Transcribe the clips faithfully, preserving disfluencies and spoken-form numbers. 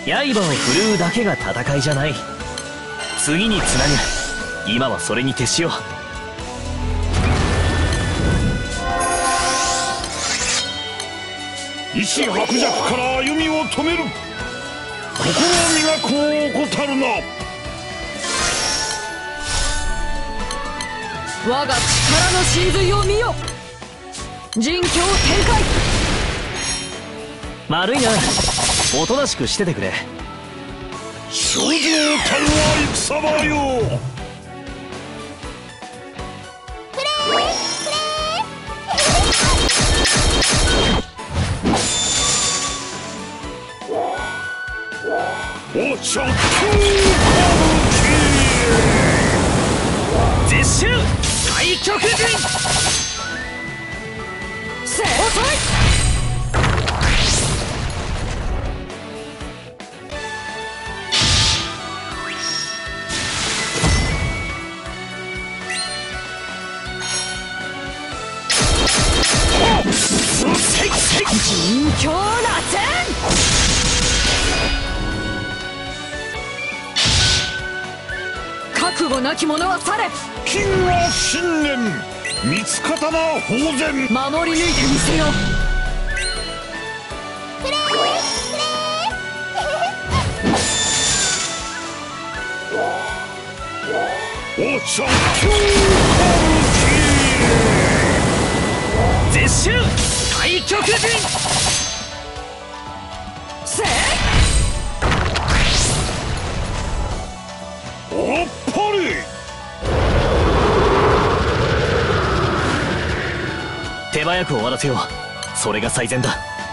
刃を振るうだけが戦いじゃない。次につなぐ。今はそれに徹しよう。 意志薄弱から歩みを止める。心磨こう怠るな。 我が力の真髄を見よ。陣境展開。 悪いな、おとなしくしててくれ。 少女たるは戦場よ。おちゃく絶襲太極陣。 せ遅い。陣境螺旋。覚悟なき者は去れ。 金は信念、三つ刀宝禅。 守り抜いてみせよ。 おちゃく絶襲太極陣。 せあっぱれ。 手早く終わらせよう。それが最善だ。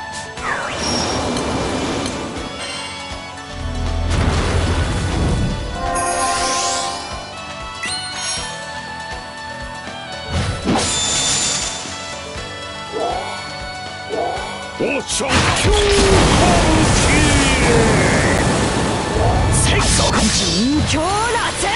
おちゃく陣境螺旋。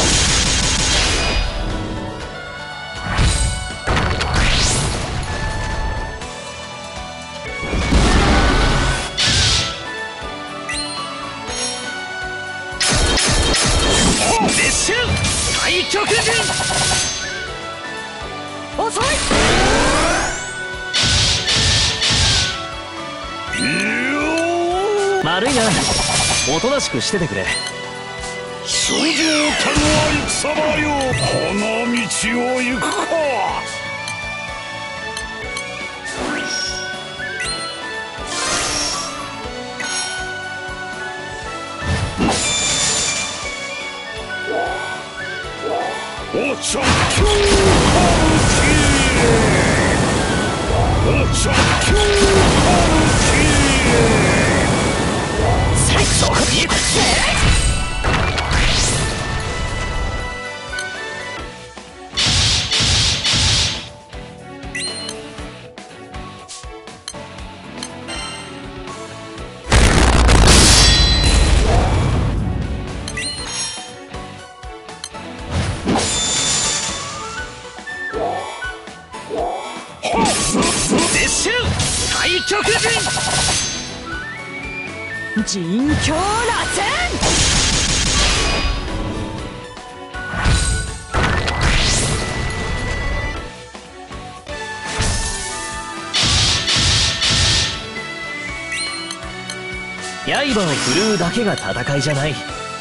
絶襲太極陣。 遅い。 悪いな、おとなしくしててくれ。 少女たるは戦場よ。この道を行くか。おちゃくおちゃくそこに絶襲太極陣。 陣境螺旋。 刃を振るうだけが戦いじゃない。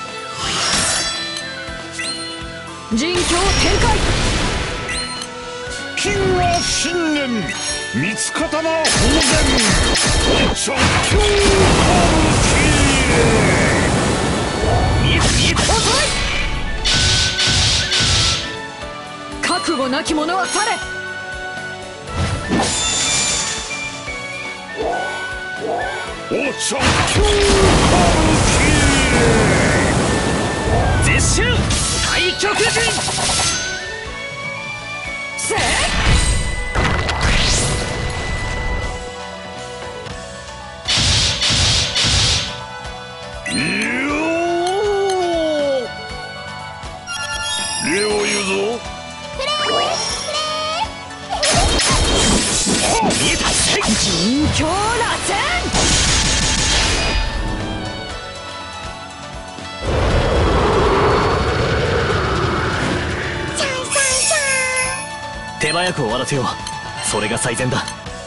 陣境展開。 金は信念、三つ刀宝禅。おちゃく見えた見えた。 遅い。覚悟なき者は去れ。 おちゃく絶襲太極陣。 せ礼を言うぞ。 見えた。 陣境螺旋。 手早く終わらせよう。それが最善だ。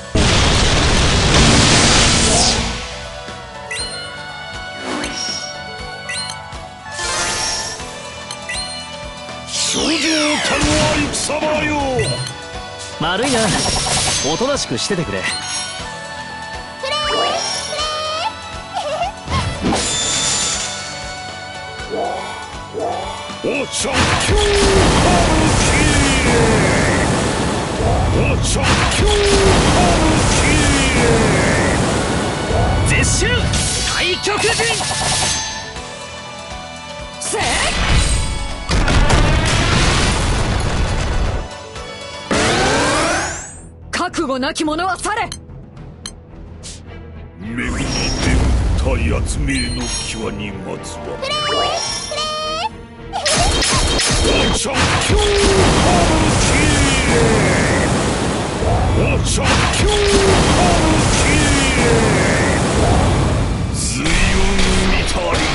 少女たるは戦場よ。 悪いな、おとなしくしててくれ。 おちゃんきゅう歌舞伎、おちゃんきゅう歌舞伎、 絶襲太極陣。 せい覚悟なき者は去れ。 目に眠ったやつめの際に待つわ。おちゃんきゅう歌舞伎、おちゃんきゅう歌舞伎、随分見たり。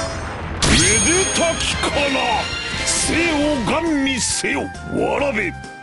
めでたきから生をガン見せよ、わらべ。